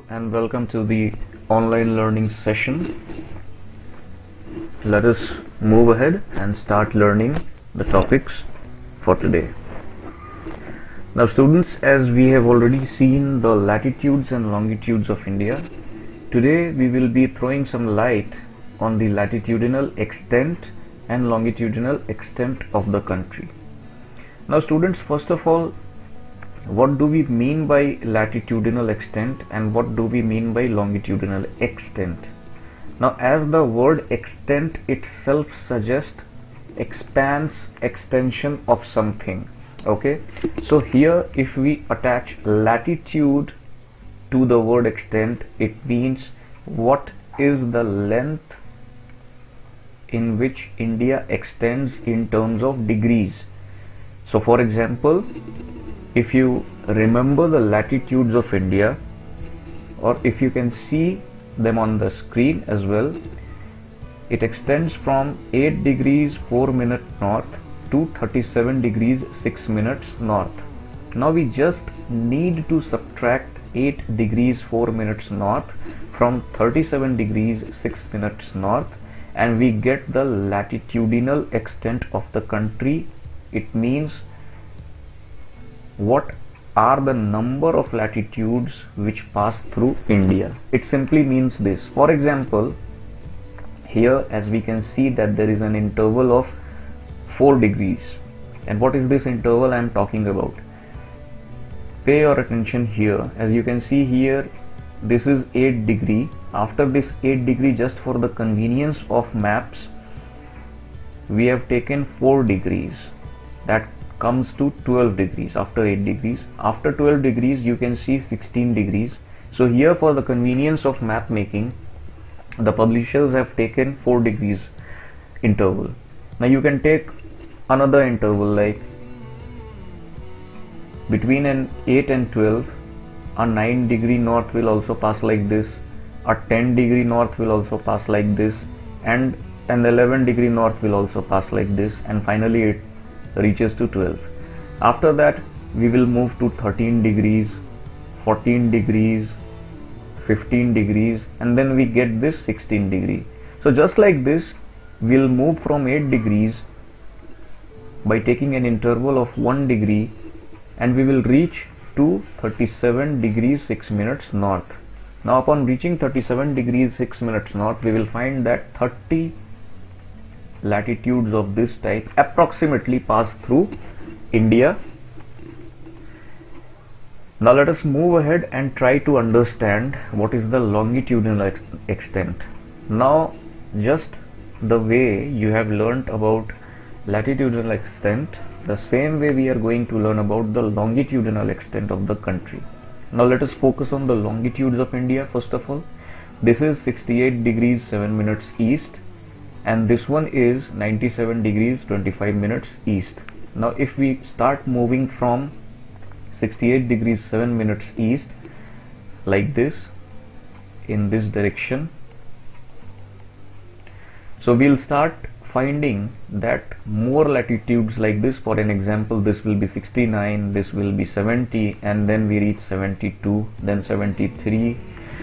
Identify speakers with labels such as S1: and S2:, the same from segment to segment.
S1: and welcome to the online learning session. Let us move ahead and start learning the topics for today. Now students, as we have already seen the latitudes and longitudes of India, today we will be throwing some light on the latitudinal extent and longitudinal extent of the country. Now students, first of all, what do we mean by latitudinal extent and what do we mean by longitudinal extent? Now, as the word extent itself suggests, expanse, extension of something. Okay, so here if we attach latitude to the word extent, it means what is the length in which India extends in terms of degrees. So for example, if you remember the latitudes of India, or if you can see them on the screen as well, it extends from 8 degrees 4 minutes north to 37 degrees 6 minutes north. Now we just need to subtract 8 degrees 4 minutes north from 37 degrees 6 minutes north and we get the latitudinal extent of the country. It means what are the number of latitudes which pass through India. It simply means this. For example, here as we can see that there is an interval of 4 degrees. And what is this interval I am talking about? Pay your attention here. As you can see here, this is 8 degree. After this 8 degree, just for the convenience of maps, we have taken 4 degrees. That comes to 12 degrees after 8 degrees. After 12 degrees you can see 16 degrees. So here, for the convenience of map making, the publishers have taken 4 degrees interval. Now you can take another interval, like between an 8 and 12, a 9 degree north will also pass like this, a 10 degree north will also pass like this, and an 11 degree north will also pass like this, and finally it reaches to 12. After that we will move to 13 degrees, 14 degrees, 15 degrees, and then we get this 16 degree. So just like this, we'll move from 8 degrees by taking an interval of 1 degree and we will reach to 37 degrees 6 minutes north. Now upon reaching 37 degrees 6 minutes north, we will find that 30 latitudes of this type approximately pass through India. Now let us move ahead and try to understand what is the longitudinal extent. Now just the way you have learnt about latitudinal extent, the same way we are going to learn about the longitudinal extent of the country. Now let us focus on the longitudes of India first of all. This is 68 degrees 7 minutes east and this one is 97 degrees 25 minutes east. Now if we start moving from 68 degrees 7 minutes east like this, in this direction, so we'll start finding that more latitudes like this. For an example, this will be 69, this will be 70, and then we reach 72, then 73,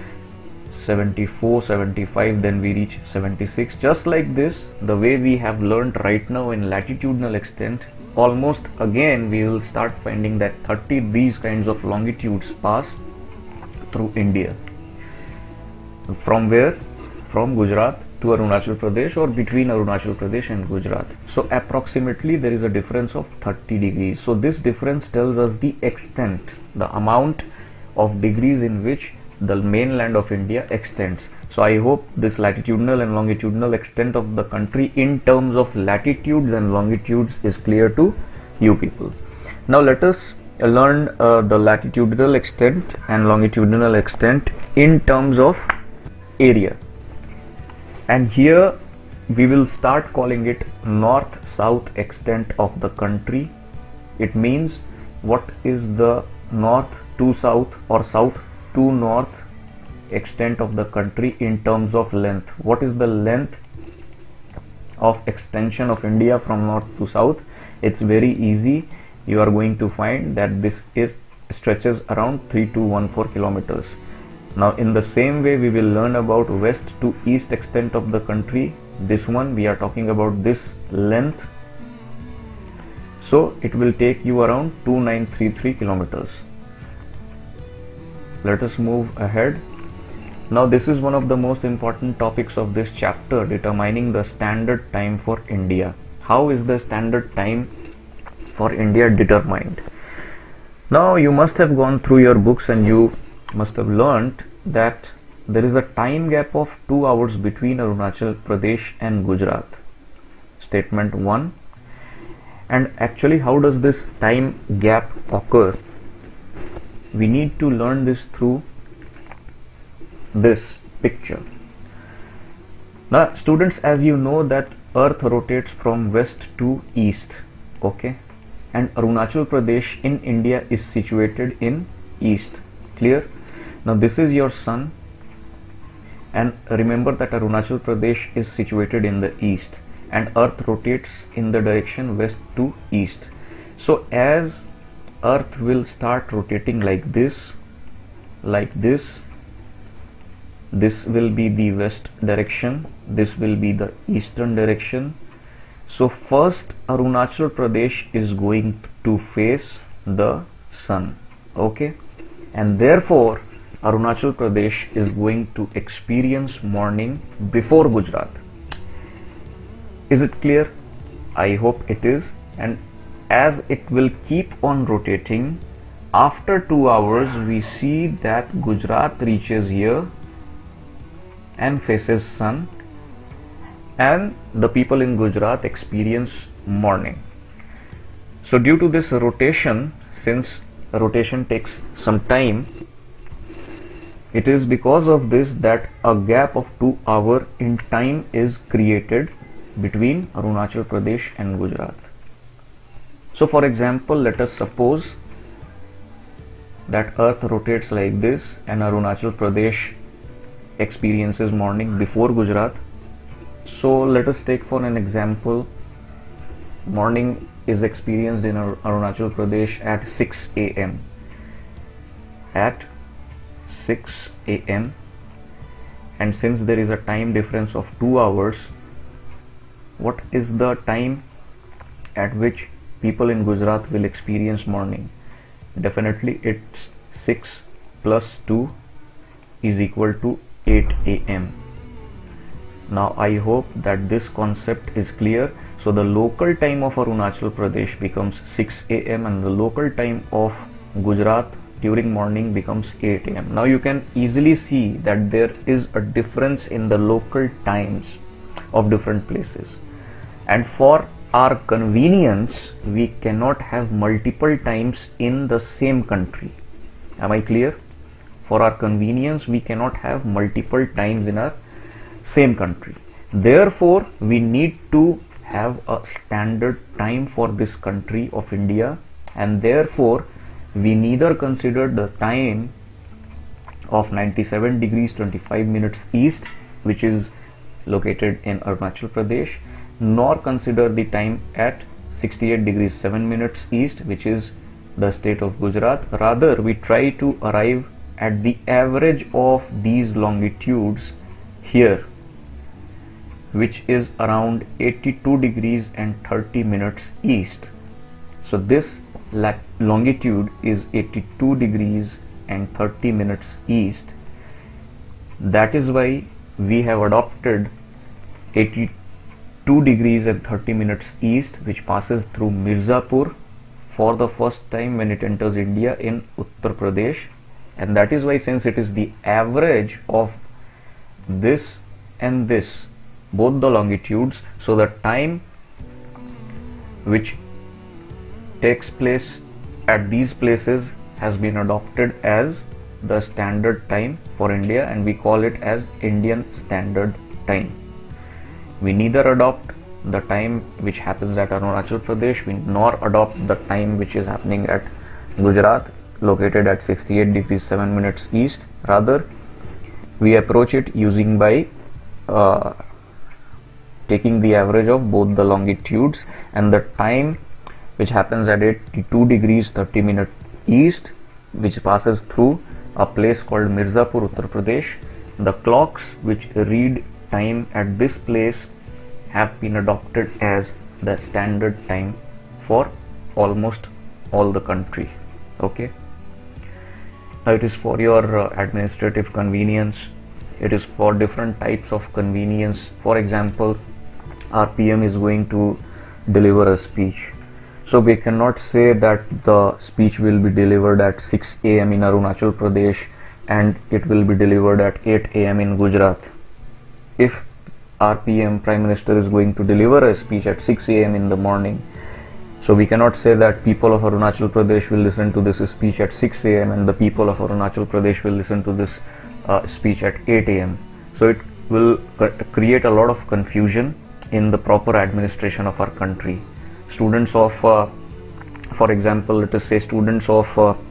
S1: 74, 75, then we reach 76. Just like this, the way we have learned right now in latitudinal extent, almost again we will start finding that 30 these kinds of longitudes pass through India. From where? From Gujarat to Arunachal Pradesh, or between Arunachal Pradesh and Gujarat. So approximately there is a difference of 30 degrees. So this difference tells us the extent, the amount of degrees in which the mainland of India extends. So I hope this latitudinal and longitudinal extent of the country in terms of latitudes and longitudes is clear to you people. Now let us learn the latitudinal extent and longitudinal extent in terms of area. And here we will start calling it north-south extent of the country. It means what is the north to south or south to north extent of the country in terms of length. What is the length of extension of India from north to south? It's very easy. You are going to find that this stretches around 3214 kilometers. Now in the same way we will learn about west to east extent of the country. This one we are talking about this length, so it will take you around 2933 kilometers. Let us move ahead. Now this is one of the most important topics of this chapter, determining the standard time for India. How is the standard time for India determined? Now you must have gone through your books and you must have learnt that there is a time gap of 2 hours between Arunachal Pradesh and Gujarat. Statement 1. And actually, how does this time gap occur? We need to learn this through this picture. Now students, as you know that Earth rotates from west to east, okay, and Arunachal Pradesh in India is situated in east. Clear? Now this is your sun, and remember that Arunachal Pradesh is situated in the east and Earth rotates in the direction west to east. So as Earth will start rotating like this, this will be the west direction, this will be the eastern direction. So first Arunachal Pradesh is going to face the sun, okay, and therefore Arunachal Pradesh is going to experience morning before Gujarat. Is it clear? I hope it is. And as it will keep on rotating, after 2 hours we see that Gujarat reaches here and faces sun, and the people in Gujarat experience morning. So due to this rotation, since rotation takes some time, it is because of this that a gap of 2 hours in time is created between Arunachal Pradesh and Gujarat. So for example, let us suppose that Earth rotates like this and Arunachal Pradesh experiences morning before Gujarat. So let us take for an example, morning is experienced in Arunachal Pradesh at 6 a.m. At 6 a.m. and since there is a time difference of 2 hours, what is the time at which people in Gujarat will experience morning? Definitely it's 6 plus 2 is equal to 8 a.m. Now I hope that this concept is clear. So the local time of Arunachal Pradesh becomes 6 a.m. and the local time of Gujarat during morning becomes 8 a.m. Now you can easily see that there is a difference in the local times of different places, and for our convenience we cannot have multiple times in the same country. Am I clear? For our convenience we cannot have multiple times in our same country. Therefore we need to have a standard time for this country of India, and therefore we neither consider the time of 97 degrees 25 minutes east, which is located in Arunachal Pradesh, nor consider the time at 68 degrees 7 minutes east, which is the state of Gujarat. Rather we try to arrive at the average of these longitudes here, which is around 82 degrees and 30 minutes east. So this longitude is 82 degrees and 30 minutes east. That is why we have adopted 82 degrees and 30 minutes east, which passes through Mirzapur for the first time when it enters India in Uttar Pradesh. And that is why, since it is the average of this and this, both the longitudes, so the time which takes place at these places has been adopted as the standard time for India, and we call it as Indian Standard Time. We neither adopt the time which happens at Arunachal Pradesh, nor adopt the time which is happening at Gujarat, located at 68 degrees 7 minutes east. Rather we approach it using by taking the average of both the longitudes, and the time which happens at 82 degrees 30 minutes east, which passes through a place called Mirzapur, Uttar Pradesh. The clocks which read time at this place have been adopted as the standard time for almost all the country. Okay, now it is for your administrative convenience. It is for different types of convenience. For example, our PM is going to deliver a speech, so we cannot say that the speech will be delivered at 6 a.m. in Arunachal Pradesh and it will be delivered at 8 a.m. in Gujarat. If our PM, Prime Minister, is going to deliver a speech at 6 a.m. in the morning, so we cannot say that people of Arunachal Pradesh will listen to this speech at 6 a.m. and the people of Arunachal Pradesh will listen to this speech at 8 a.m. So it will create a lot of confusion in the proper administration of our country. Students of, for example, let us say students of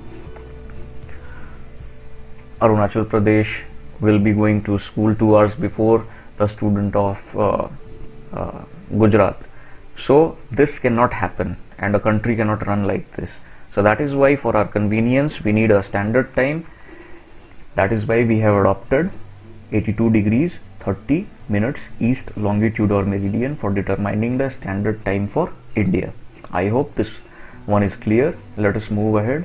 S1: Arunachal Pradesh will be going to school 2 hours before the student of Gujarat. So this cannot happen, and a country cannot run like this. So that is why, for our convenience, we need a standard time. That is why we have adopted 82 degrees 30 minutes east longitude or meridian for determining the standard time for India. I hope this one is clear. Let us move ahead.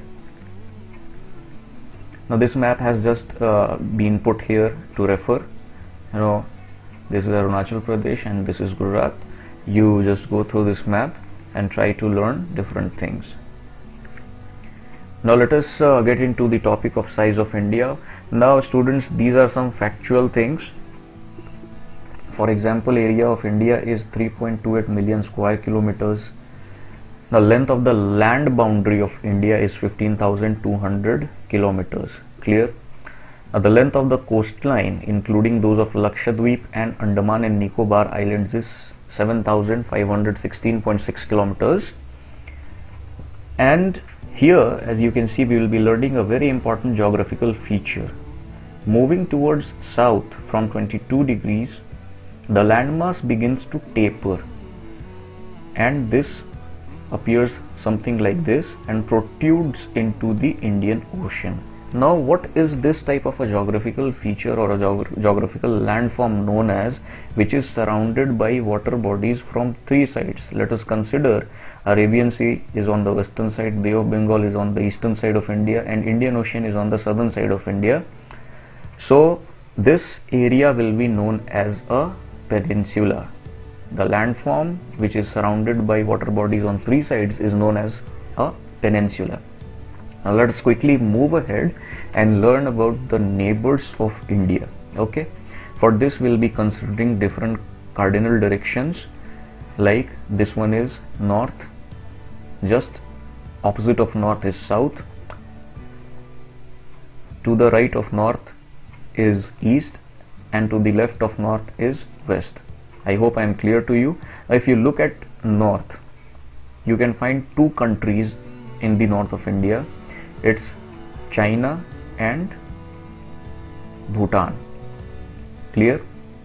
S1: Now this map has just been put here to refer. You know, this is Arunachal Pradesh and this is Gujarat. You just go through this map and try to learn different things. Now let us get into the topic of size of India. Now students, these are some factual things. For example, area of India is 3.28 million square kilometers. The length of the land boundary of India is 15,200 kilometers. Clear? Now the length of the coastline, including those of Lakshadweep and Andaman and Nicobar Islands, is 7,516.6 kilometers. And here, as you can see, we will be learning a very important geographical feature. Moving towards south from 22 degrees, the landmass begins to taper, and this appears something like this and protrudes into the Indian Ocean. Now what is this type of a geographical feature or a geographical landform known as, which is surrounded by water bodies from three sides? Let us consider Arabian Sea is on the western side, Bay of Bengal is on the eastern side of India, and Indian Ocean is on the southern side of India. So this area will be known as a peninsula. The landform which is surrounded by water bodies on three sides is known as a peninsula. Now let us quickly move ahead and learn about the neighbors of India. Okay, for this we'll be considering different cardinal directions, like this one is north, just opposite of north is south, to the right of north is east, and to the left of north is west. I hope I am clear to you. If you look at north, you can find two countries in the north of India. It's China and Bhutan. Clear?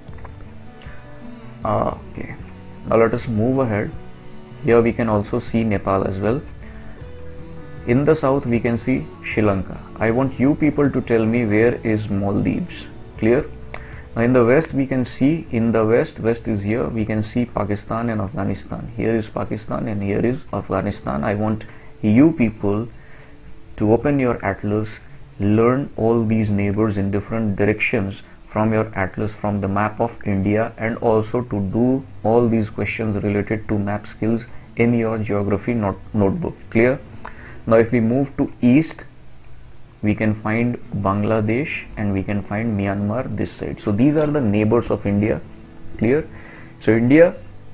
S1: Okay. Now let us move ahead. Here we can also see Nepal as well. In the south we can see Sri Lanka. I want you people to tell me where is Maldives. Clear? Now in the west we can see, in the west is here, we can see Pakistan and Afghanistan. Here is Pakistan and here is Afghanistan. I want you people to open your atlas, learn all these neighbors in different directions from your atlas, from the map of India, and also to do all these questions related to map skills in your geography notebook. Clear? Now if we move to east, we can find Bangladesh and we can find Myanmar this side. So these are the neighbors of India. Clear? So India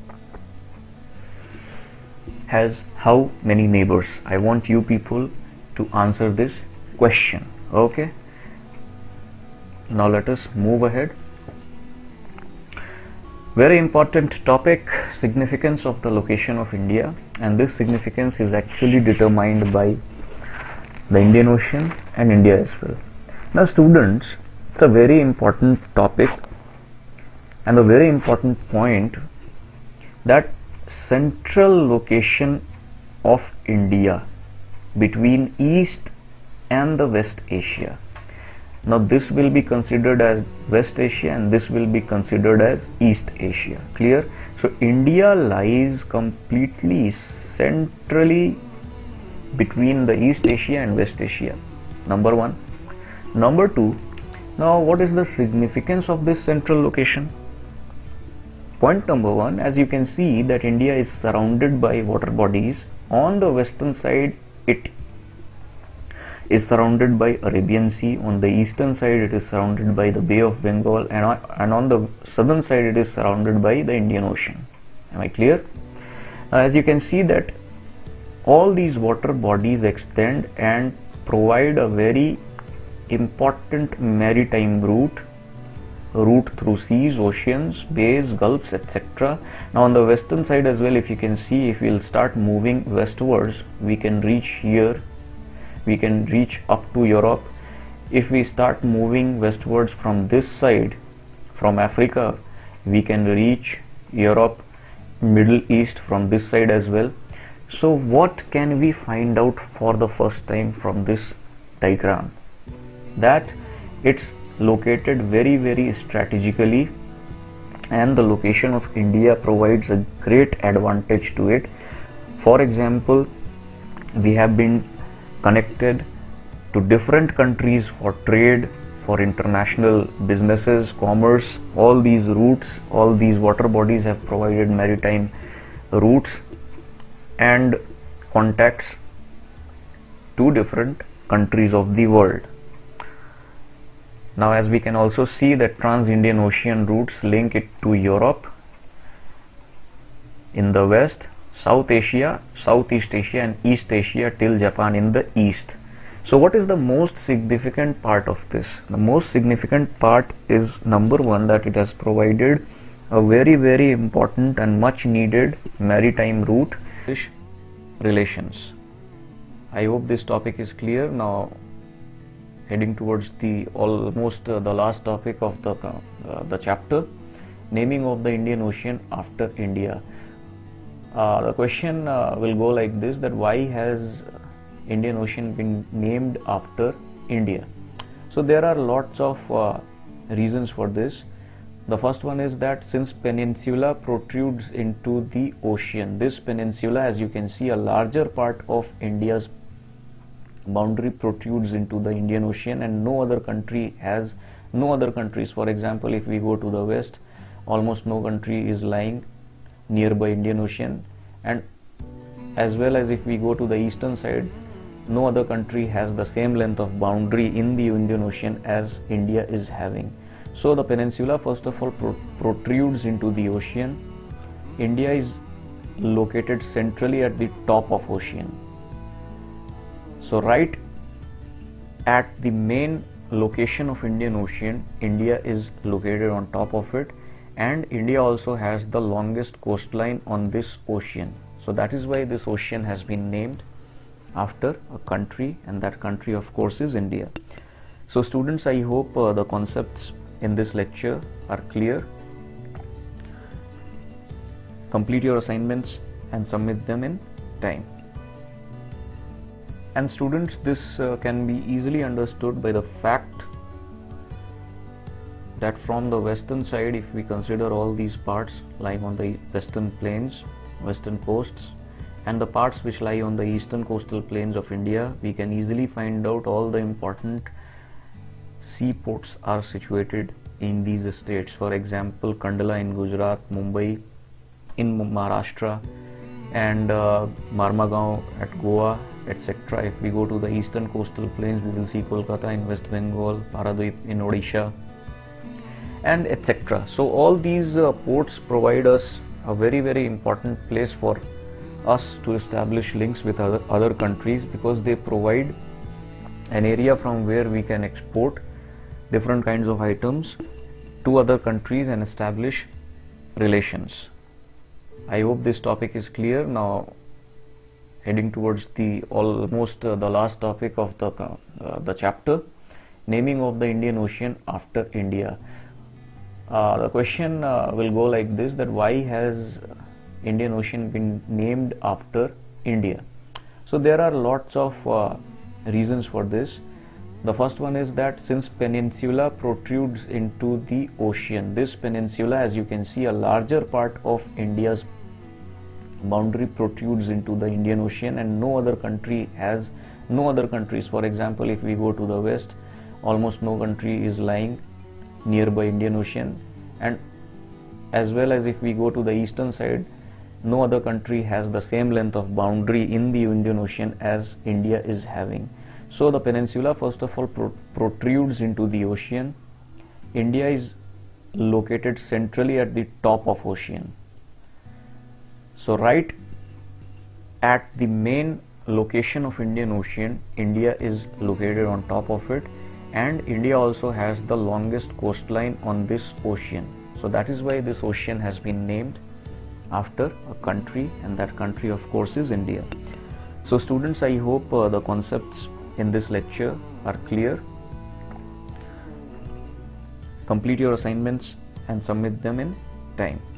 S1: has how many neighbors? I want you people to answer this question. Okay, now let us move ahead. Very important topic, significance of the location of India, and this significance is actually determined by the Indian Ocean and India as well. Now students, it's a very important topic and a very important point, that central location of India between East and the West Asia. Now this will be considered as West Asia and this will be considered as East Asia. Clear? So India lies completely centrally between the East Asia and West Asia. Number one. Number two, now what is the significance of this central location? Point number one, as you can see that India is surrounded by water bodies. On the western side it is surrounded by Arabian Sea, on the eastern side it is surrounded by the Bay of Bengal, and on the southern side it is surrounded by the Indian Ocean. Am I clear? As you can see that all these water bodies extend and provide a very important maritime route through seas, oceans, bays, gulfs, etc. Now on the western side as well, if you can see, if we'll start moving westwards, we can reach here, we can reach up to Europe. If we start moving westwards from this side, from Africa, we can reach Europe, Middle East from this side as well. So what can we find out for the first time from this diagram? That it's located very strategically, and the location of India provides a great advantage to it. For example, we have been connected to different countries for trade, for international businesses, commerce. All these routes, all these water bodies have provided maritime routes and contacts to different countries of the world. Now as we can also see that Trans-Indian Ocean routes link it to Europe in the west, South Asia, Southeast Asia and East Asia till Japan in the east. So what is the most significant part of this? The most significant part is number one, that it has provided a very important and much needed maritime route. Relations. I hope this topic is clear. Now heading towards the almost the last topic of the chapter, naming of the Indian Ocean after India. The question will go like this, that why has Indian Ocean been named after India? So there are lots of reasons for this. The first one is that since peninsula protrudes into the ocean, this peninsula, as you can see, a larger part of India's boundary protrudes into the Indian Ocean, and no other countries, for example, if we go to the west, almost no country is lying nearby Indian Ocean, and as well as if we go to the eastern side, no other country has the same length of boundary in the Indian Ocean as India is having. So the peninsula first of all protrudes into the ocean. India is located centrally at the top of ocean. So right at the main location of Indian Ocean, India is located on top of it, and India also has the longest coastline on this ocean. So that is why this ocean has been named after a country, and that country of course is India. So students, I hope the concepts in this lecture are clear. Complete your assignments and submit them in time. And students, this can be easily understood by the fact that from the western side, if we consider all these parts lying on the western plains, western coasts, and the parts which lie on the eastern coastal plains of India, we can easily find out all the important seaports are situated in these states. For example, Kandla in Gujarat, Mumbai in Maharashtra, and Marmagaon at Goa, etc. If we go to the eastern coastal plains, we will see Kolkata in West Bengal, Paradip in Odisha, and etc. So all these ports provide us a very important place for us to establish links with other countries, because they provide an area from where we can export different kinds of items to other countries and establish relations. I hope this topic is clear. Now heading towards the almost the last topic of the chapter, naming of the Indian Ocean after India. The question will go like this, that why has Indian Ocean been named after India? So there are lots of reasons for this. The first one is that since peninsula protrudes into the ocean, this peninsula, as you can see, a larger part of India's boundary protrudes into the Indian Ocean, and no other countries, for example, if we go to the west, almost no country is lying nearby Indian Ocean, and as well as if we go to the eastern side, no other country has the same length of boundary in the Indian Ocean as India is having. So the peninsula first of all protrudes into the ocean. India is located centrally at the top of ocean. So right at the main location of Indian Ocean, India is located on top of it, and India also has the longest coastline on this ocean. So that is why this ocean has been named after a country, and that country of course is India. So students, I hope the concepts in this lecture are clear. Complete your assignments and submit them in time.